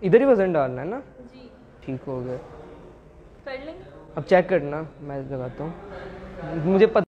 इधर ही वजन डालना है ना? जी। ठीक हो गया। कर लेंगे। अब चेक करना, मैं लगाता हूँ, मुझे पता